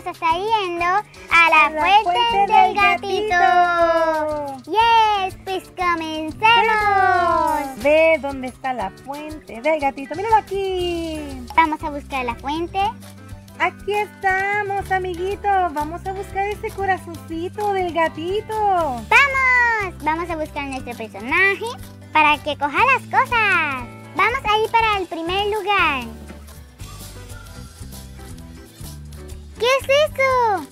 a estar yendo a la fuente del gatito. ¡Yes! Pues comencemos. Ve dónde está la fuente del gatito. ¡Míralo aquí! Vamos a buscar la fuente. Aquí estamos, amiguitos. Vamos a buscar ese corazoncito del gatito. ¡Vamos! Vamos a buscar nuestro personaje para que coja las cosas. Vamos a ir para el primer lugar. ¿Qué es eso?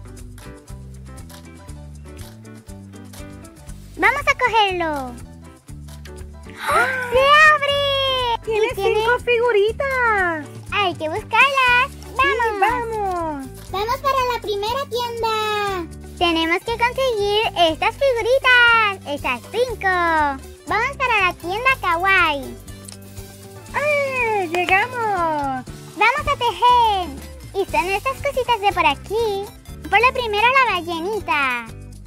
Vamos a cogerlo. ¡Se abre! Tiene 5 figuritas. Hay que buscarlas. ¡Vamos! Sí, vamos. ¡Vamos para la primera tienda! Tenemos que conseguir estas figuritas. Estas 5. Vamos para la tienda Kawaii. ¡Ay! ¡Llegamos! Vamos a tejer. Y son estas cositas de por aquí. Por lo primero la ballenita.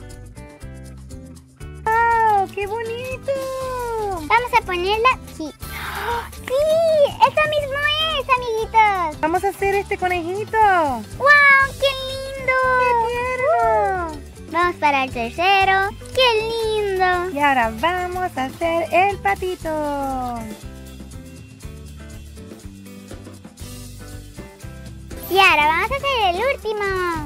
¡Wow! ¡Qué bonito! Vamos a ponerla aquí. ¡Oh! ¡Sí! ¡Eso mismo es, amiguitos! Vamos a hacer este conejito. ¡Wow! ¡Qué lindo! ¡Qué tierno! Vamos para el tercero. ¡Qué lindo! Y ahora vamos a hacer el patito. Y ahora vamos a hacer el último.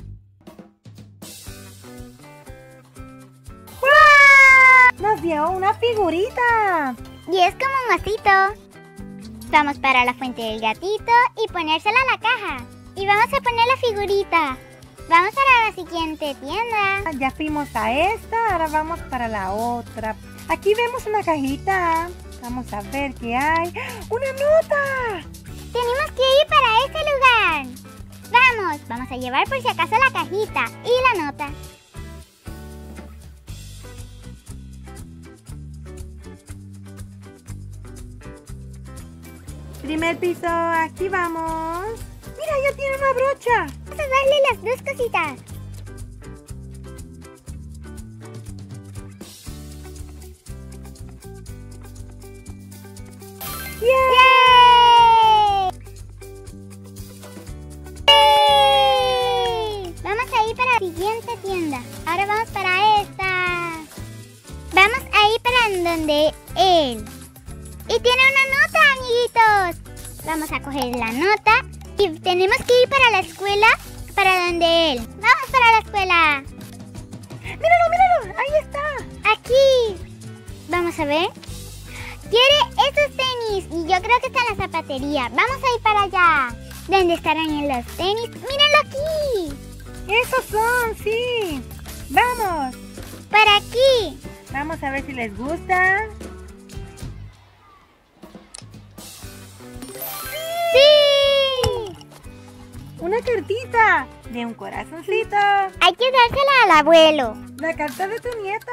¡Wow! Nos dio una figurita. Y es como un osito. Vamos para la fuente del gatito y ponérsela a la caja. Y vamos a poner la figurita. Vamos para la siguiente tienda. Ya fuimos a esta, ahora vamos para la otra. Aquí vemos una cajita. Vamos a ver qué hay. ¡Una nota! Tenemos que ir para ese lugar. Vamos a llevar por si acaso la cajita y la nota. Primer piso, aquí vamos. Mira, ya tiene una brocha. Vamos a darle las dos cositas. ¡Yeah! ¡Yay! Vamos a ir para la siguiente tienda. Ahora vamos para esta. Vamos a ir para donde él. Y tiene una nota, amiguitos. Vamos a coger la nota. Y tenemos que ir para la escuela, para donde él. Vamos para la escuela. Míralo, míralo. Ahí está. Aquí. Vamos a ver. Quiere esos tenis. Y yo creo que está en la zapatería. Vamos a ir para allá. ¿Dónde estarán en los tenis? ¡Mírenlo aquí! Esos son, sí. Vamos. Para aquí. Vamos a ver si les gusta. ¡Sí! Una cartita de un corazoncito. Hay que dársela al abuelo. La carta de tu nieto.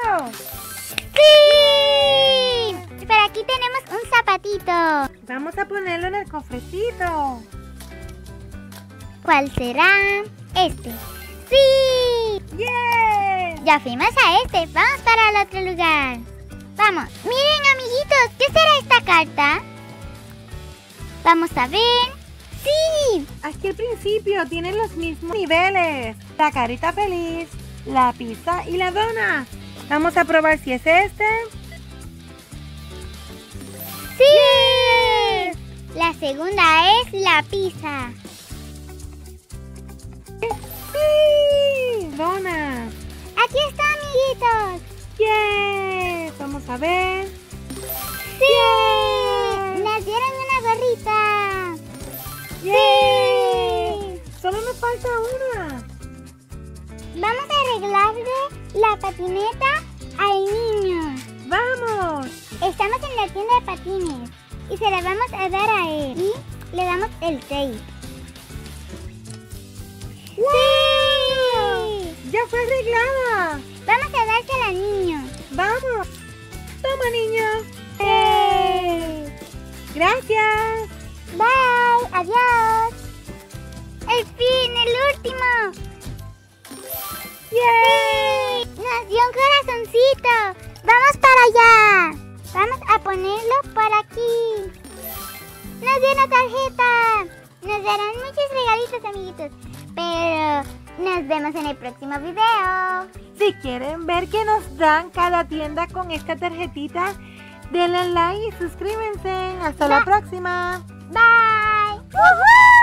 ¡Sí! Y para aquí tenemos un zapatito. Vamos a ponerlo en el cofrecito. ¿Cuál será? Este. ¡Sí! ¡Yeah! Ya fuimos a este. Vamos para el otro lugar. Vamos. Miren, amiguitos, ¿qué será esta carta? Vamos a ver. ¡Sí! Aquí al principio tienen los mismos niveles. La carita feliz, la pizza y la dona. Vamos a probar si es este. ¡Sí! La segunda es la pizza. ¡Sí! Dona. Aquí está, amiguitos. ¡Yeah! Vamos a ver. ¡Sí! Nos dieron una gorrita. ¡Yeah! Solo nos falta una. Vamos a arreglarle la patineta al niño. ¡Vamos! Estamos en la tienda de patines y se la vamos a dar a él. Y le damos el tape. ¡Sí! ¡Ya fue arreglada! Vamos a dársela al niño. ¡Vamos! ¡Toma, niño! ¡Sí! ¡Gracias! Bye, adiós. El fin, el último. ¡Yeah! ¡Sí! Nos dio un corazoncito. Vamos para allá. Vamos a ponerlo por aquí. Nos dio una tarjeta. Nos darán muchos regalitos, amiguitos. Pero nos vemos en el próximo video. Si quieren ver qué nos dan cada tienda con esta tarjetita, denle like y suscríbanse. Hasta la próxima. Bye. ¡Woohoo!